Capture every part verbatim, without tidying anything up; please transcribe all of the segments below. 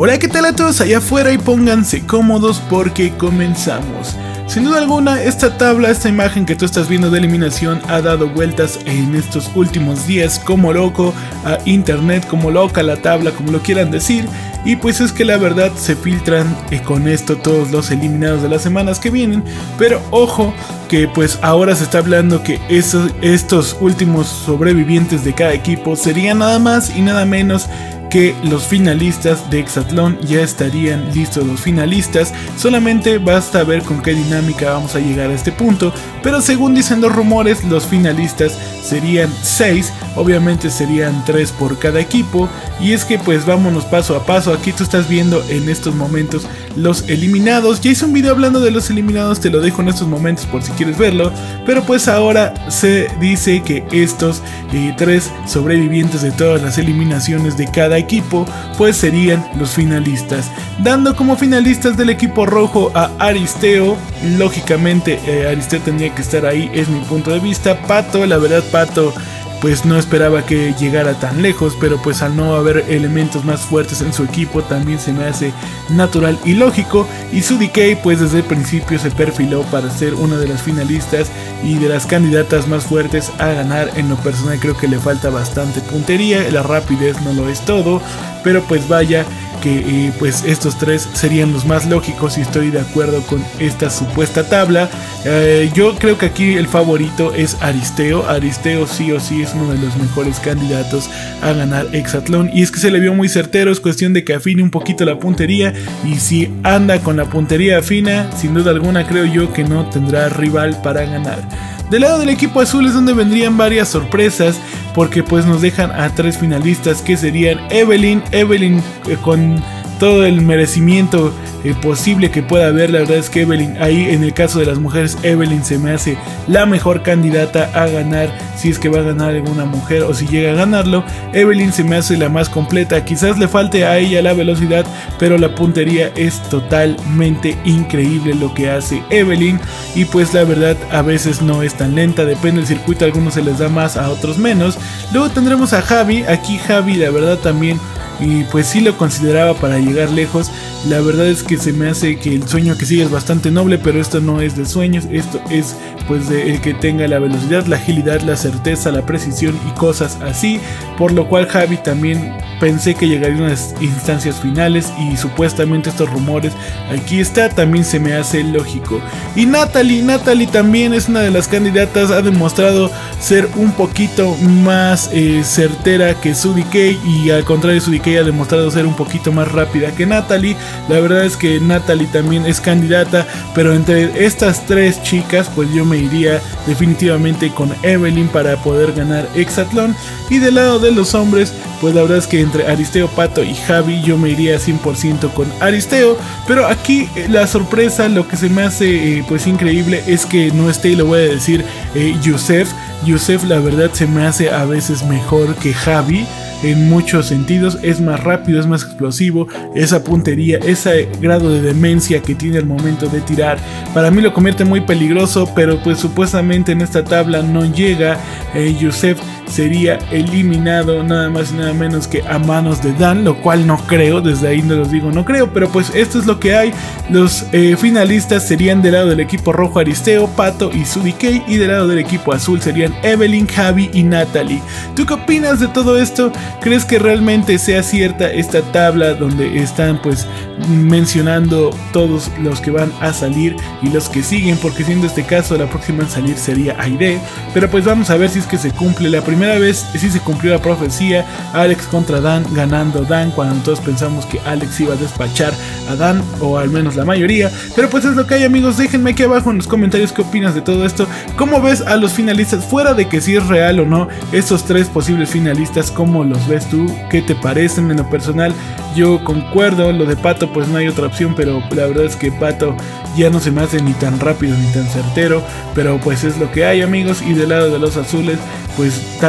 Hola, ¿qué tal a todos allá afuera? Y pónganse cómodos porque comenzamos. Sin duda alguna, esta tabla, esta imagen que tú estás viendo de eliminación ha dado vueltas en estos últimos días como loco a internet, como loca la tabla, como lo quieran decir. Y pues es que la verdad se filtran eh, con esto todos los eliminados de las semanas que vienen. Pero ojo que pues ahora se está hablando que esos, estos últimos sobrevivientes de cada equipo serían nada más y nada menos que los finalistas de Exatlón. Ya estarían listos los finalistas, solamente basta ver con qué dinámica vamos a llegar a este punto, pero según dicen los rumores, los finalistas serían seis, obviamente serían tres por cada equipo, y es que pues vámonos paso a paso. Aquí tú estás viendo en estos momentos los eliminados. Ya hice un video hablando de los eliminados, te lo dejo en estos momentos por si quieres verlo, pero pues ahora se dice que estos eh, tres sobrevivientes de todas las eliminaciones de cada equipo pues serían los finalistas, dando como finalistas del equipo rojo a Aristeo. Lógicamente eh, Aristeo tendría que estar ahí, es mi punto de vista. Pato, la verdad Pato pues no esperaba que llegara tan lejos, pero pues al no haber elementos más fuertes en su equipo también se me hace natural y lógico. Y Sudikey pues desde el principio se perfiló para ser una de las finalistas y de las candidatas más fuertes a ganar. En lo personal creo que le falta bastante puntería, la rapidez no lo es todo, pero pues vaya que eh, pues estos tres serían los más lógicos y estoy de acuerdo con esta supuesta tabla. Eh, yo creo que aquí el favorito es Aristeo. Aristeo sí o sí es uno de los mejores candidatos a ganar Exatlón, y es que se le vio muy certero. Es cuestión de que afine un poquito la puntería, y si anda con la puntería fina, sin duda alguna creo yo que no tendrá rival para ganar. Del lado del equipo azul es donde vendrían varias sorpresas, porque pues nos dejan a tres finalistas que serían Evelyn, Evelyn eh, con todo el merecimiento eh, posible que pueda haber. La verdad es que Evelyn, ahí en el caso de las mujeres, Evelyn se me hace la mejor candidata a ganar, si es que va a ganar alguna mujer o si llega a ganarlo. Evelyn se me hace la más completa, quizás le falte a ella la velocidad, pero la puntería es totalmente increíble lo que hace Evelyn, y pues la verdad a veces no es tan lenta, depende del circuito, a algunos se les da más, a otros menos. Luego tendremos a Javi, aquí Javi la verdad también, y pues sí lo consideraba para llegar lejos. La verdad es que se me hace que el sueño que sigue es bastante noble, pero esto no es de sueños, esto es pues de el que tenga la velocidad, la agilidad, la certeza, la precisión y cosas así, por lo cual Javi también pensé que llegaría a unas instancias finales, y supuestamente estos rumores aquí está, también se me hace lógico. Y Natalie, Natalie también es una de las candidatas, ha demostrado ser un poquito más eh, certera que Sudikey, y al contrario Sudikey ha demostrado ser un poquito más rápida que Natalie. La verdad es que Natalie también es candidata, pero entre estas tres chicas pues yo me iría definitivamente con Evelyn para poder ganar Exatlón. Y del lado de los hombres pues la verdad es que entre Aristeo, Pato y Javi yo me iría cien por ciento con Aristeo, pero aquí eh, la sorpresa, lo que se me hace eh, pues increíble es que no esté, y lo voy a decir, eh, Yusef. Yusef la verdad se me hace a veces mejor que Javi en muchos sentidos, es más rápido, es más explosivo, esa puntería, ese grado de demencia que tiene al momento de tirar, para mí lo convierte muy peligroso, pero pues supuestamente en esta tabla no llega. eh, Yusef sería eliminado nada más y nada menos que a manos de Dan, lo cual no creo, desde ahí no los digo no creo, pero pues esto es lo que hay. Los eh, finalistas serían del lado del equipo rojo Aristeo, Pato y Sudikey, y del lado del equipo azul serían Evelyn, Javi y Natalie. ¿Tú qué opinas de todo esto? ¿Crees que realmente sea cierta esta tabla donde están pues mencionando todos los que van a salir y los que siguen? Porque siendo este caso la próxima en salir sería Aide, pero pues vamos a ver si es que se cumple. La primera vez sí se cumplió la profecía, Alex contra Dan, ganando Dan cuando todos pensamos que Alex iba a despachar a Dan, o al menos la mayoría. Pero pues es lo que hay, amigos. Déjenme aquí abajo en los comentarios qué opinas de todo esto, cómo ves a los finalistas, fuera de que si es real o no estos tres posibles finalistas, cómo los ves tú, qué te parecen. En lo personal yo concuerdo, lo de Pato pues no hay otra opción, pero la verdad es que Pato ya no se me hace ni tan rápido ni tan certero, pero pues es lo que hay, amigos. Y del lado de los azules pues tal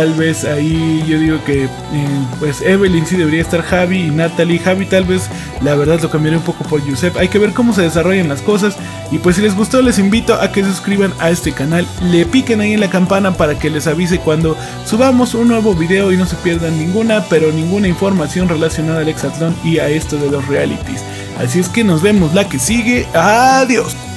Tal vez ahí yo digo que eh, pues Evelyn sí debería estar Javi y Natalie. Javi tal vez la verdad lo cambiaré un poco por Yusef. Hay que ver cómo se desarrollan las cosas. Y pues si les gustó les invito a que se suscriban a este canal. Le piquen ahí en la campana para que les avise cuando subamos un nuevo video y no se pierdan ninguna, pero ninguna información relacionada al hexatlón y a esto de los realities. Así es que nos vemos la que sigue. Adiós.